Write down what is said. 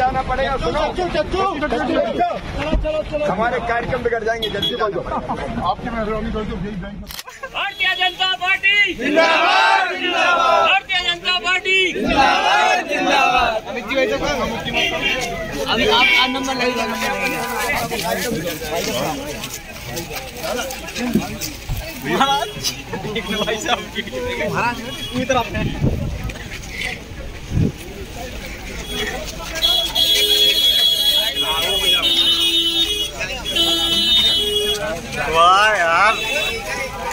जाना पड़ेगा। सुनो, हमारे कार्यक्रम बिगड़ जाएंगे, जल्दी बोलो। आपकी मेहरबानी कर दो। भारतीय जनता पार्टी जिंदाबाद जिंदाबाद, भारतीय जनता पार्टी जिंदाबाद जिंदाबाद। अभी आप नंबर लगेगा, भाई साहब तरफ है। वाह यार।